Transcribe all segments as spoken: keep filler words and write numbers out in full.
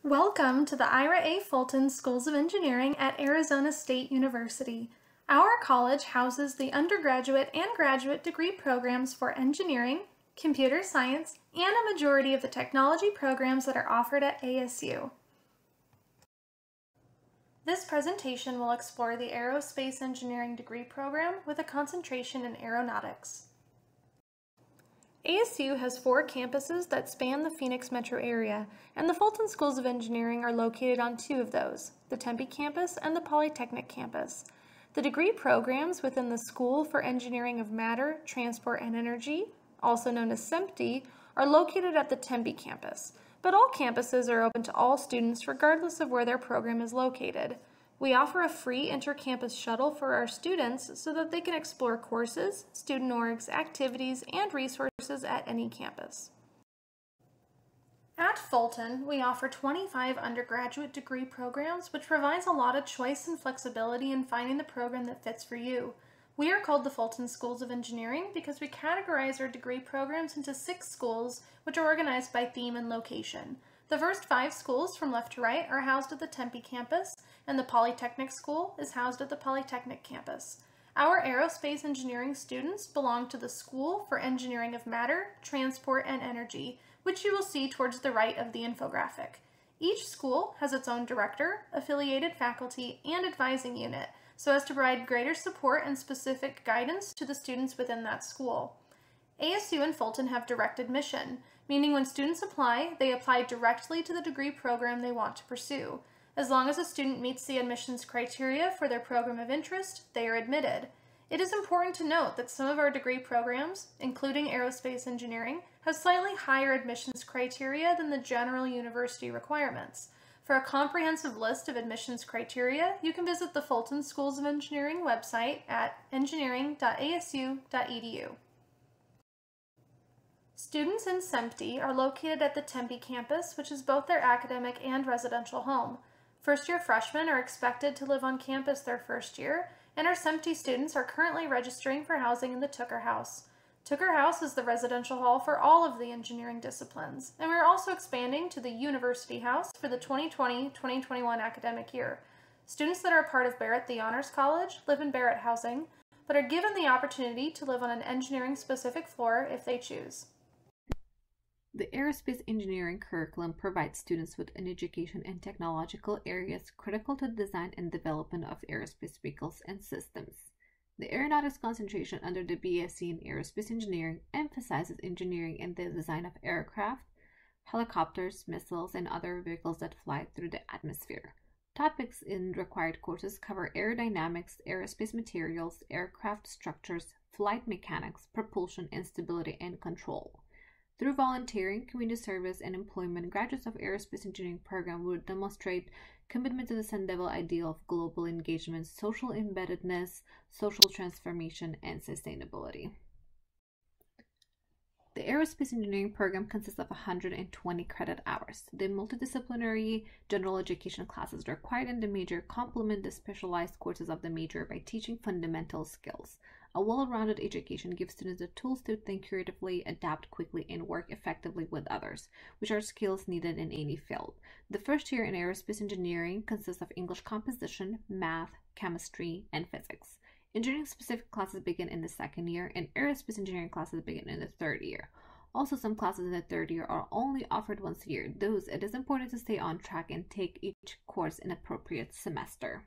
Welcome to the Ira A. Fulton Schools of Engineering at Arizona State University. Our college houses the undergraduate and graduate degree programs for engineering, computer science, and a majority of the technology programs that are offered at A S U. This presentation will explore the Aerospace Engineering degree program with a concentration in Aeronautics. A S U has four campuses that span the Phoenix metro area, and the Fulton Schools of Engineering are located on two of those, the Tempe campus and the Polytechnic campus. The degree programs within the School for Engineering of Matter, Transport, and Energy, also known as SEMTE, are located at the Tempe campus, but all campuses are open to all students regardless of where their program is located. We offer a free inter-campus shuttle for our students so that they can explore courses, student orgs, activities, and resources at any campus. At Fulton, we offer twenty-five undergraduate degree programs, which provides a lot of choice and flexibility in finding the program that fits for you. We are called the Fulton Schools of Engineering because we categorize our degree programs into six schools, which are organized by theme and location. The first five schools from left to right are housed at the Tempe campus, and the Polytechnic School is housed at the Polytechnic campus. Our aerospace engineering students belong to the School for Engineering of Matter, Transport, and Energy, which you will see towards the right of the infographic. Each school has its own director, affiliated faculty, and advising unit, so as to provide greater support and specific guidance to the students within that school. A S U and Fulton have direct admission, meaning when students apply, they apply directly to the degree program they want to pursue. As long as a student meets the admissions criteria for their program of interest, they are admitted. It is important to note that some of our degree programs, including aerospace engineering, have slightly higher admissions criteria than the general university requirements. For a comprehensive list of admissions criteria, you can visit the Fulton Schools of Engineering website at engineering dot A S U dot E D U. Students in SEMTE are located at the Tempe campus, which is both their academic and residential home. First-year freshmen are expected to live on campus their first year, and our SEMTE students are currently registering for housing in the Tucker House. Tucker House is the residential hall for all of the engineering disciplines, and we're also expanding to the University House for the twenty twenty twenty twenty-one academic year. Students that are part of Barrett the Honors College live in Barrett housing, but are given the opportunity to live on an engineering-specific floor if they choose. The aerospace engineering curriculum provides students with an education in technological areas critical to the design and development of aerospace vehicles and systems. The aeronautics concentration under the B S c in aerospace engineering emphasizes engineering in the design of aircraft, helicopters, missiles, and other vehicles that fly through the atmosphere. Topics in required courses cover aerodynamics, aerospace materials, aircraft structures, flight mechanics, propulsion, and stability and control. Through volunteering, community service, and employment, graduates of aerospace engineering program would demonstrate commitment to the Sandeville ideal of global engagement, social embeddedness, social transformation, and sustainability. The aerospace engineering program consists of one hundred twenty credit hours. The multidisciplinary general education classes required in the major complement the specialized courses of the major by teaching fundamental skills. A well-rounded education gives students the tools to think creatively, adapt quickly, and work effectively with others, which are skills needed in any field. The first year in aerospace engineering consists of English composition, math, chemistry, and physics. Engineering-specific classes begin in the second year, and aerospace engineering classes begin in the third year. Also, some classes in the third year are only offered once a year. Thus, it is important to stay on track and take each course in appropriate semester.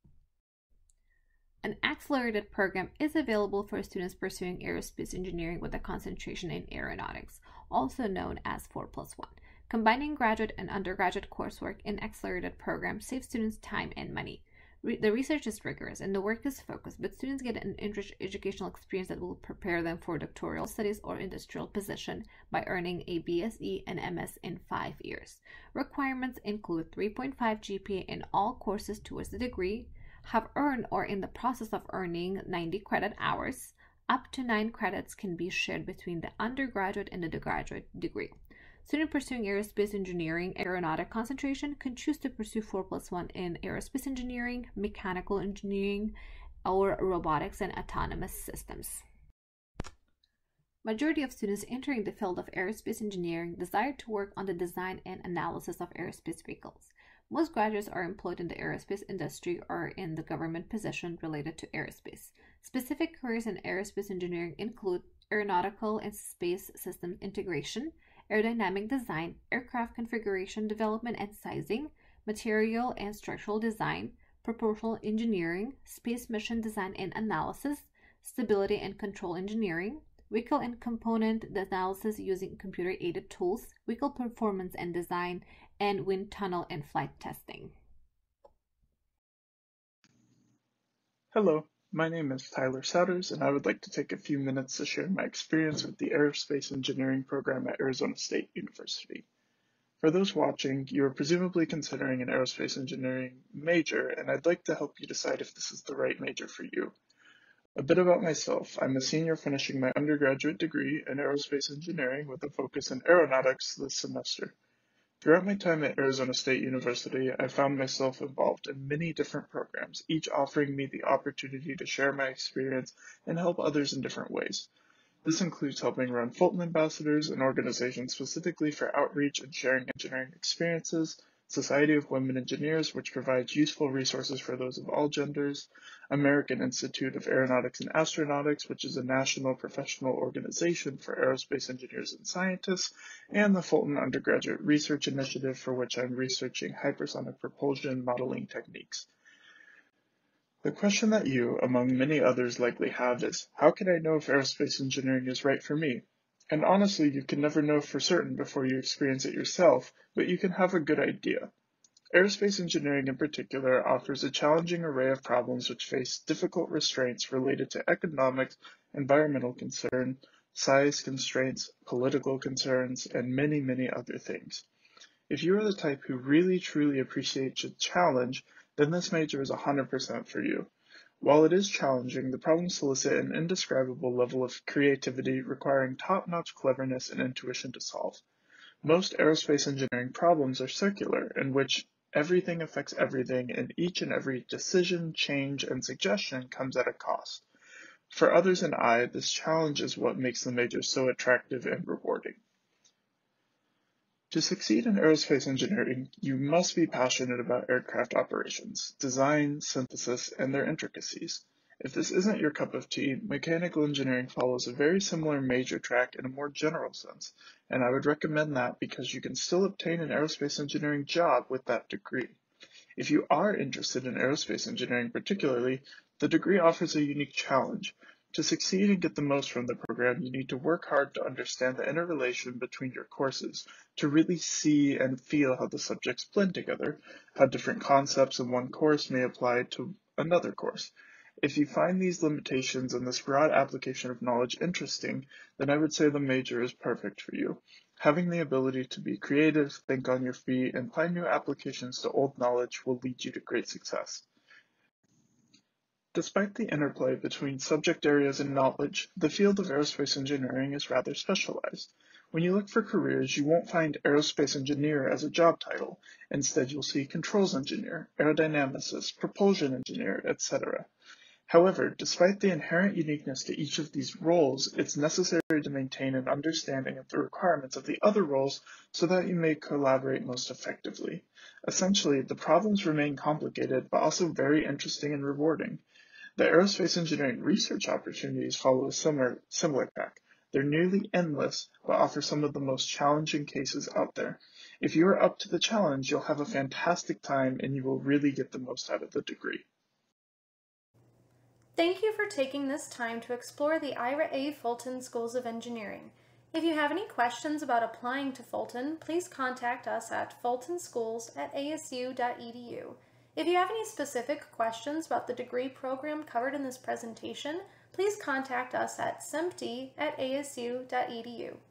An accelerated program is available for students pursuing aerospace engineering with a concentration in aeronautics, also known as four plus one. Combining graduate and undergraduate coursework in accelerated programs saves students time and money. Re the research is rigorous and the work is focused, but students get an enriched educational experience that will prepare them for doctoral studies or industrial position by earning a B S e and M S in five years. Requirements include three point five G P A in all courses towards the degree, have earned or in the process of earning ninety credit hours. Up to nine credits can be shared between the undergraduate and the graduate degree. Students pursuing aerospace engineering aeronautic concentration can choose to pursue four plus one in aerospace engineering, mechanical engineering, or robotics and autonomous systems. Majority of students entering the field of aerospace engineering desire to work on the design and analysis of aerospace vehicles. Most graduates are employed in the aerospace industry or in the government position related to aerospace. Specific careers in aerospace engineering include aeronautical and space systems integration, aerodynamic design, aircraft configuration development and sizing, material and structural design, propulsion engineering, space mission design and analysis, stability and control engineering, vehicle and component analysis using computer-aided tools, vehicle performance and design, and wind tunnel and flight testing. Hello, my name is Tyler Souders, and I would like to take a few minutes to share my experience with the Aerospace Engineering program at Arizona State University. For those watching, you are presumably considering an aerospace engineering major, and I'd like to help you decide if this is the right major for you. A bit about myself. I'm a senior finishing my undergraduate degree in aerospace engineering with a focus in aeronautics this semester. Throughout my time at Arizona State University, I found myself involved in many different programs, each offering me the opportunity to share my experience and help others in different ways. This includes helping run Fulton Ambassadors, an organization specifically for outreach and sharing engineering experiences, Society of Women Engineers, which provides useful resources for those of all genders, American Institute of Aeronautics and Astronautics, which is a national professional organization for aerospace engineers and scientists, and the Fulton Undergraduate Research Initiative, for which I'm researching hypersonic propulsion modeling techniques. The question that you, among many others, likely have is, how can I know if aerospace engineering is right for me? And honestly, you can never know for certain before you experience it yourself, but you can have a good idea. Aerospace engineering in particular offers a challenging array of problems which face difficult restraints related to economics, environmental concern, size constraints, political concerns, and many, many other things. If you are the type who really truly appreciates a challenge, then this major is one hundred percent for you. While it is challenging, the problems solicit an indescribable level of creativity requiring top-notch cleverness and intuition to solve. Most aerospace engineering problems are circular, in which everything affects everything, and each and every decision, change, and suggestion comes at a cost. For others and I, this challenge is what makes the major so attractive and rewarding. To succeed in aerospace engineering, you must be passionate about aircraft operations, design, synthesis, and their intricacies. If this isn't your cup of tea, mechanical engineering follows a very similar major track in a more general sense, and I would recommend that because you can still obtain an aerospace engineering job with that degree. If you are interested in aerospace engineering particularly, the degree offers a unique challenge. To succeed and get the most from the program, you need to work hard to understand the interrelation between your courses, to really see and feel how the subjects blend together, how different concepts in one course may apply to another course. If you find these limitations and this broad application of knowledge interesting, then I would say the major is perfect for you. Having the ability to be creative, think on your feet, and find new applications to old knowledge will lead you to great success. Despite the interplay between subject areas and knowledge, the field of aerospace engineering is rather specialized. When you look for careers, you won't find aerospace engineer as a job title. Instead, you'll see controls engineer, aerodynamicist, propulsion engineer, et cetera. However, despite the inherent uniqueness to each of these roles, it's necessary to maintain an understanding of the requirements of the other roles so that you may collaborate most effectively. Essentially, the problems remain complicated, but also very interesting and rewarding. The aerospace engineering research opportunities follow a similar, similar track. They're nearly endless, but offer some of the most challenging cases out there. If you are up to the challenge, you'll have a fantastic time and you will really get the most out of the degree. Thank you for taking this time to explore the Ira A. Fulton Schools of Engineering. If you have any questions about applying to Fulton, please contact us at fulton schools at a s u dot e d u. If you have any specific questions about the degree program covered in this presentation, please contact us at sempty at a s u dot e d u.